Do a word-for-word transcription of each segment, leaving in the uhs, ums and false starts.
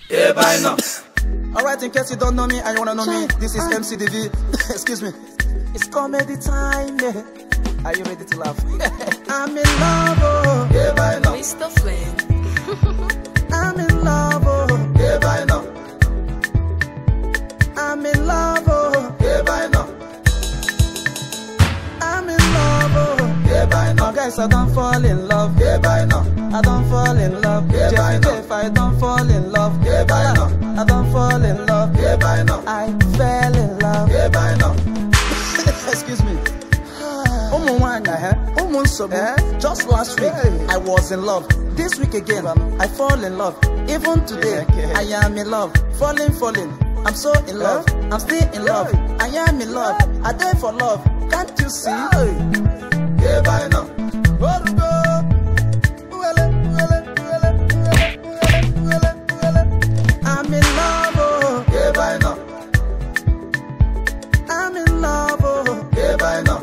Yeah, by now. Alright, in case you don't know me and you wanna know me, this is M C D V. Excuse me. It's comedy time, yeah. Are you ready to laugh? I'm in love, oh. Yeah, by now. Mister Flame. I'm in love, oh. Yeah, by now. I'm in love, oh. Yeah, by now. I'm in love, oh. Yeah, by now. Oh, guys, I don't fall in love. Yeah, by now. I don't fall in love. Yeah, by now. If I don't fall in love. Yeah, by now. I don't fall in love. Yeah, by now. I fell in love. Yeah, by now. Excuse me. Just last week, I was in love. This week again, I fall in love. Even today, I am in love. Falling, falling. I'm so in love. I'm still in love. I am in love. I die for love. Can't you see? Yeah, by now. I'm in love, oh. Yeah, by now. I'm in love, oh. Yeah, by now.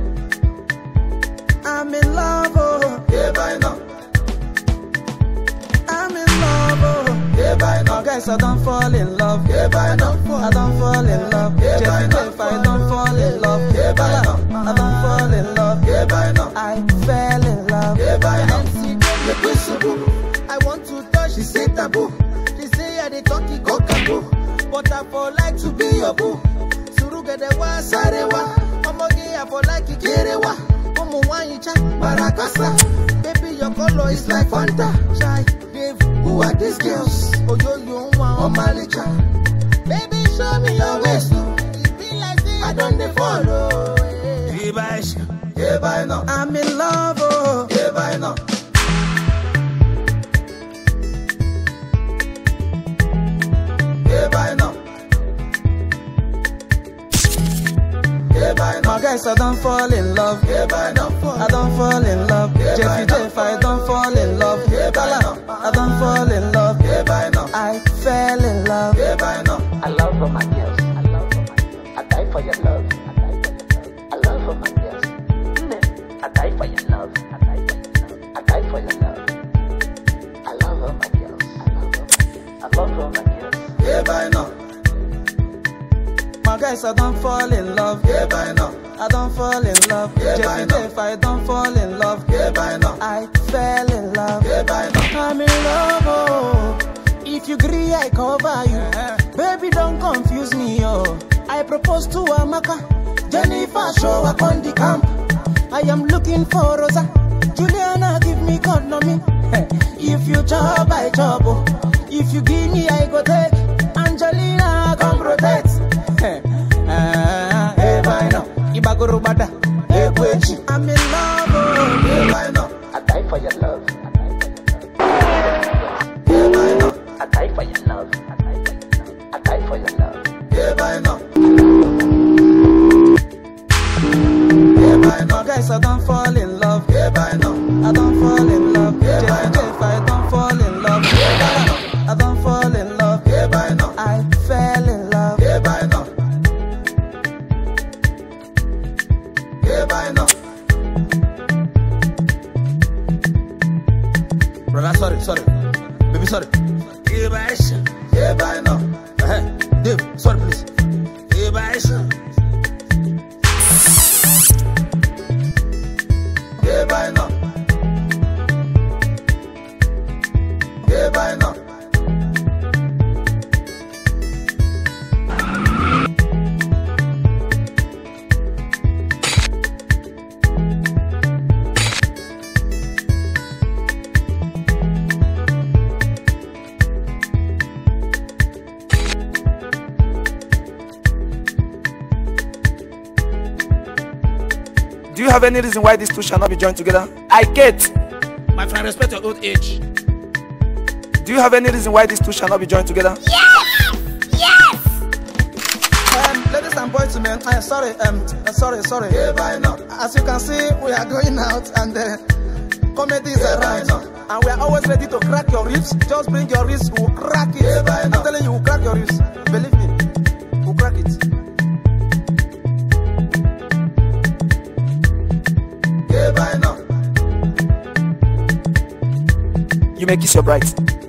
I'm in love, oh. Yeah, by now. I'm in love, oh. Yeah, by now. Oh, guys, I don't fall in love. Yeah, by now. I don't fall in love. Yeah, by now. If I don't fall in love. Yeah, by now. I don't fall in love. Yeah, by now. I fell in love. Yeah, by now. I want to touch, she say taboo. She say I dey talk it go kaboo. But I for like to be your boo. Surugedewa sarewa. Omoge I for like ikerewa. Omo wanyi chai barakasa. Baby your color is like Fanta. Chai, Dave, who are these girls? Oh yo yo one Omalicha. Baby show me your waist. It be like this. I don't dey follow. Yeah, by now. I'm in love, oh. Yeah, by now. Yeah, by now. Yeah, by now. My guys, I don't fall in love. Yeah, by now. I don't fall in love. Yeah, Jeffy by now. Jeff, I don't fall in love. Yeah, by now. I don't fall in love. Yeah, by now. I fell in love. Yeah, by now. I love for my girls. I love for my girls. I die for your love. I die for your love. I love for my girls. I die for your love. I die for your love. I die for your love. I love for my girls. I love for my girls. I love for my girls. Yeah, by now. My guys, I don't fall in love. Yeah, by now. I don't fall in love. Yeah, by Jeffy now. Jeff, I don't fall in love. Yeah, by now. I fell in love. Yeah, by now. I'm in love, oh. If you agree, I cover you. Baby, don't confuse me, oh. I propose to Amaka. Jennifer, show up on the camp. I am looking for Rosa. Juliana, give me economy. If you chop, I chop. Oh. If you give me, I go take. Angelina, come protect. Ah, hey, by now. Ibagoro bada. Hey, Kwechi. I'm in love, oh. Yeah, by now. I die for your love. Yeah, by now. I die for your love. I die for your love. I die for your love. Yeah, by now. Yeah, by now. My guys, I don't fall in love. Yeah, by now. I don't fall in love. Yeah, Jeffy by now. Jeff, I don't fall in love. Yeah, by now. I don't fall in love. Yeah, by now. I fell in love. Yeah, by now. Yeah, by now. Brother, sorry, sorry. Baby, sorry. Yeah, by Yeah, by now. uh-huh. Dave, sorry, please. Yeah, by Yeah, by now. Yeah, by now. Do you have any reason why these two shall not be joined together? I get. My friend, respect your old age. Do you have any reason why these two shall not be joined together? Yes! Yes! Um, ladies and boys, man, I'm sorry, um, uh, sorry, sorry. Yeah, by now. As you can see, we are going out and uh, comedy is Yeah, around. by now. And we are always ready to crack your ribs. Just bring your ribs, we'll crack it. Yeah, by I'm now. telling you, we'll crack your ribs. Believe me, we'll crack it. Yeah, by now. You may kiss your bride.